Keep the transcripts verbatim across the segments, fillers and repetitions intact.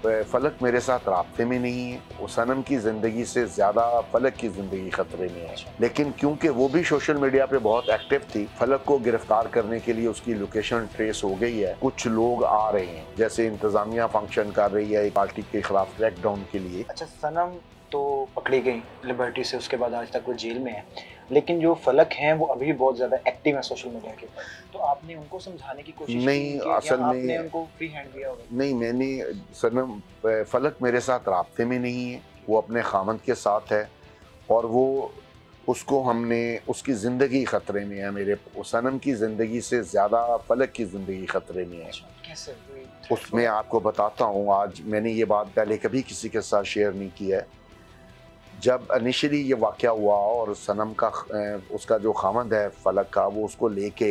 फलक मेरे साथ राब्ते में नहीं है। वो सनम की ज़िंदगी से ज़्यादा फलक की ज़िंदगी ख़तरे में है। लेकिन क्योंकि वो भी सोशल मीडिया पे बहुत एक्टिव थी, फलक को गिरफ्तार करने के लिए उसकी लोकेशन ट्रेस हो गई है। कुछ लोग आ रहे हैं, जैसे इंतज़ामिया फंक्शन कर रही है एक पार्टी के खिलाफ क्रैकडाउन के लिए। अच्छा, सनम तो पकड़ी गई लिबर्टी से, उसके बाद आज तक वो जेल में है, लेकिन जो फलक हैं वो अभी बहुत ज़्यादा एक्टिव है सोशल मीडिया के ऊपर। तो आपने उनको समझाने की कोशिश नहीं, की कि असल में आपने उनको फ्री हैंड दिया होगा? नहीं, मैंने सनम फलक मेरे साथ राब्ते में नहीं है, वो अपने खामद के साथ है और वो उसको हमने उसकी ज़िंदगी ख़तरे में है। मेरे सनम की ज़िंदगी से ज़्यादा फलक की ज़िंदगी ख़तरे में है। कैसे? उसमें आपको बताता हूँ, आज मैंने ये बात पहले कभी किसी के साथ शेयर नहीं की है। जब इनिशियली ये वाक़या हुआ और सनम का उसका जो खामद है फलक का, वो उसको लेके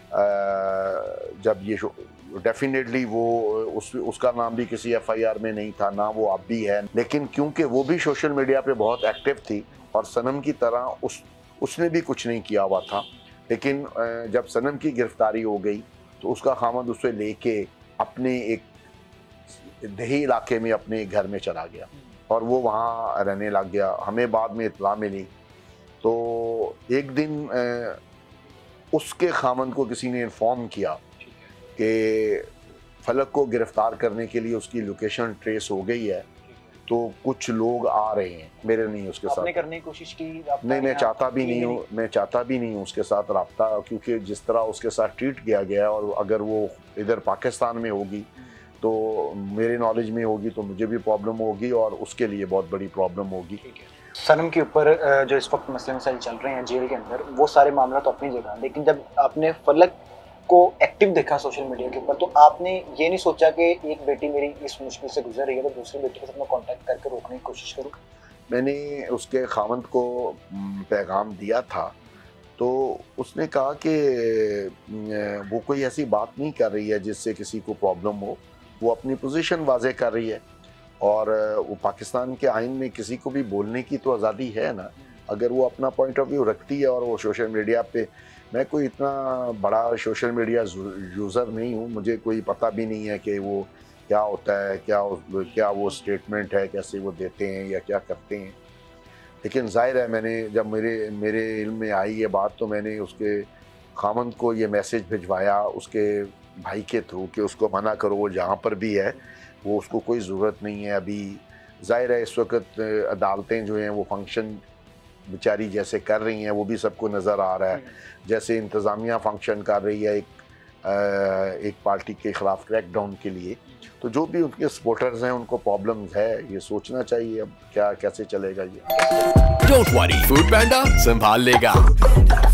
जब ये डेफिनेटली वो उस उसका नाम भी किसी एफ आई आर में नहीं था, ना वो अब भी है, लेकिन क्योंकि वो भी सोशल मीडिया पे बहुत एक्टिव थी और सनम की तरह उस उसने भी कुछ नहीं किया हुआ था। लेकिन जब सनम की गिरफ्तारी हो गई तो उसका खामद उसे लेके अपने एक दही इलाके में अपने घर में चला गया और वो वहाँ रहने लग गया। हमें बाद में इत्तला मिली तो एक दिन उसके खामन को किसी ने इन्फॉर्म किया कि फलक को गिरफ्तार करने के लिए उसकी लोकेशन ट्रेस हो गई है, तो कुछ लोग आ रहे हैं। मेरे नहीं उसके साथ आपने करने की कोशिश की? नहीं, मैं चाहता भी नहीं हूँ मैं चाहता भी नहीं हूँ उसके साथ रब्ता, क्योंकि जिस तरह उसके साथ ट्रीट किया गया है, और अगर वो इधर पाकिस्तान में होगी तो मेरे नॉलेज में होगी तो मुझे भी प्रॉब्लम होगी और उसके लिए बहुत बड़ी प्रॉब्लम होगी। सनम के ऊपर जो इस वक्त मसले मसाइल चल रहे हैं जेल के अंदर, वो सारे मामला तो अपनी जगह, लेकिन जब आपने फलक को एक्टिव देखा सोशल मीडिया के ऊपर, तो आपने ये नहीं सोचा कि एक बेटी मेरी इस मुश्किल से गुजर रही है तो दूसरी बेटी के साथ मैं कॉन्टैक्ट करके रोकने की कोशिश करूँ? मैंने उसके खामंद को पैगाम दिया था तो उसने कहा कि वो कोई ऐसी बात नहीं कर रही है जिससे किसी को प्रॉब्लम हो, वो अपनी पोजीशन वाज़े कर रही है और वो पाकिस्तान के आइन में किसी को भी बोलने की तो आज़ादी है ना। अगर वो अपना पॉइंट ऑफ व्यू रखती है और वो सोशल मीडिया पे, मैं कोई इतना बड़ा सोशल मीडिया यूज़र नहीं हूँ, मुझे कोई पता भी नहीं है कि वो क्या होता है, क्या क्या वो स्टेटमेंट है, कैसे वो देते हैं या क्या करते हैं। लेकिन जाहिर है मैंने जब मेरे मेरे इल्म में आई ये बात तो मैंने उसके खामंद को ये मैसेज भिजवाया उसके भाई के थ्रू कि उसको मना करो, वो जहाँ पर भी है वो उसको कोई ज़रूरत नहीं है। अभी जाहिर है इस वक्त अदालतें जो हैं वो फंक्शन बेचारी जैसे कर रही हैं, वो भी सबको नज़र आ रहा है। जैसे इंतज़ामिया फंक्शन कर रही है एक एक पार्टी के ख़िलाफ़ क्रैकडाउन के लिए, तो जो भी उनके सपोर्टर्स हैं उनको प्रॉब्लम्स है, ये सोचना चाहिए अब क्या कैसे चलेगा ये। डोंट वरी, फूड पांडा संभाल लेगा।